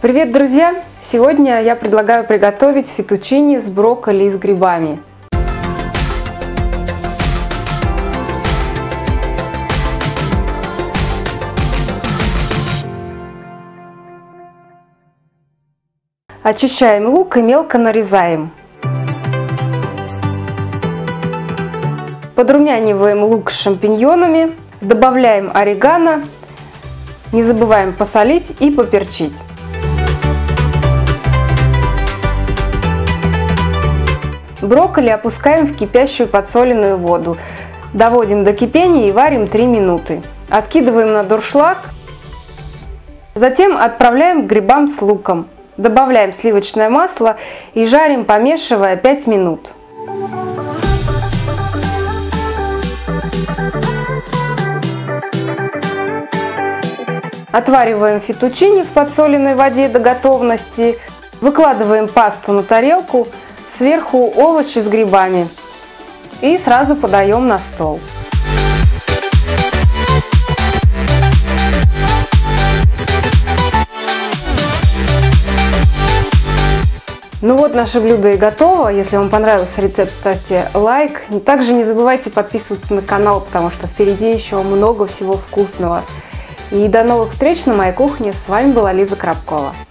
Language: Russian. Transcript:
Привет, друзья! Сегодня я предлагаю приготовить фетучини с брокколи и с грибами. Очищаем лук и мелко нарезаем. Подрумяниваем лук с шампиньонами, добавляем орегано, не забываем посолить и поперчить. Брокколи опускаем в кипящую подсоленную воду. Доводим до кипения и варим 3 минуты. Откидываем на дуршлаг. Затем отправляем к грибам с луком. Добавляем сливочное масло и жарим, помешивая 5 минут. Отвариваем фетучини в подсоленной воде до готовности. Выкладываем пасту на тарелку. Сверху овощи с грибами и сразу подаем на стол. Ну вот, наше блюдо и готово. Если вам понравился рецепт, ставьте лайк. Также не забывайте подписываться на канал, потому что впереди еще много всего вкусного. И до новых встреч на моей кухне. С вами была Лиза Коробкова.